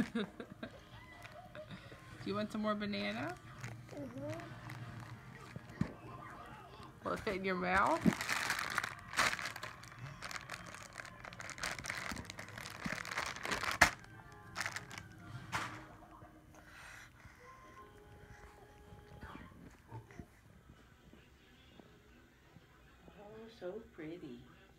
Do you want some more banana? Will it fit in your mouth? Oh, so pretty.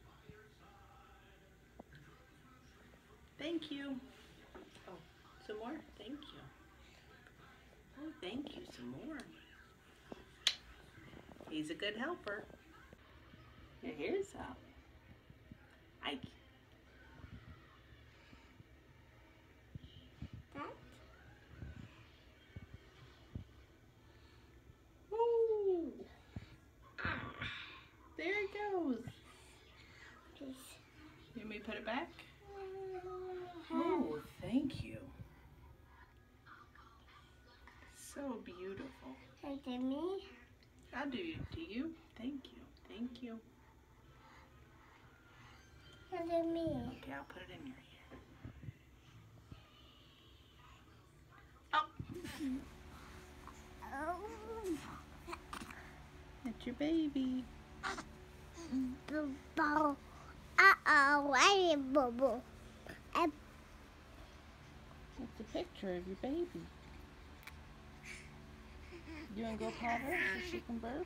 Thank you. Oh, some more? Thank you. Oh, thank you. Some more. He's a good helper. Yeah, here's some. Ike. Ooh. There it goes. You want me to put it back? Oh, thank you. So beautiful. To me? I'll do it to you. Thank you. Thank you. To me. Okay, I'll put it in your ear. Oh. That's your baby. Bubble. Uh-oh, I need a bubble. It's a picture of your baby. You want to go pat her so she can burp?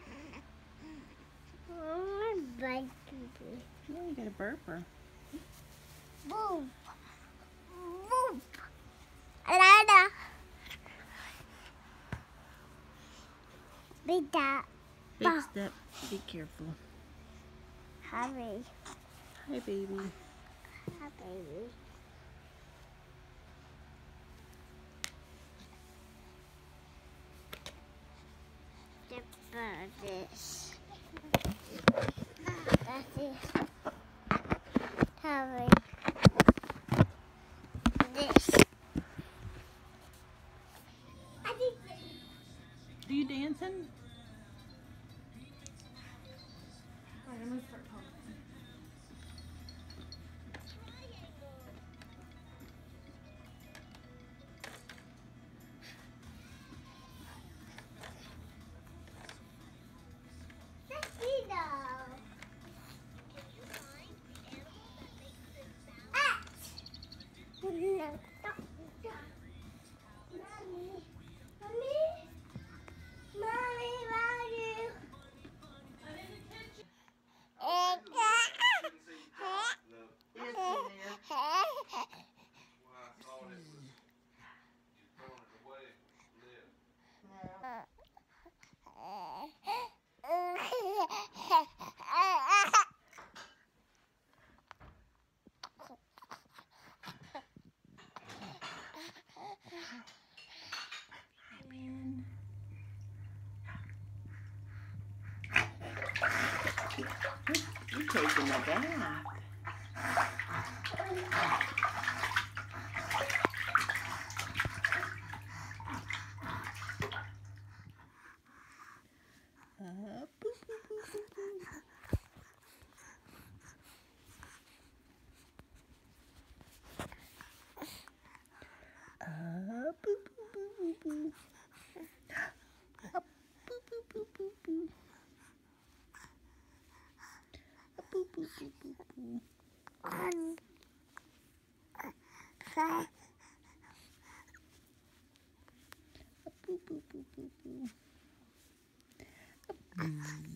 Baby. Yeah, you gotta burp her. Boop. Boop. Alada. Big step. Big step. Be careful. Hurry. Hi, baby. Hi, baby. This. That's it. Hurry. This. Are you dancing? I'm gonna start talking. You're taking a bath. Boop, boop, boop, boop, boop. Boop, boop, boop, boop, boop. Boop, boop, boop, boop, boop. Boop, boop, boop, boop, boop. Boop, boop, boop, boop, boop.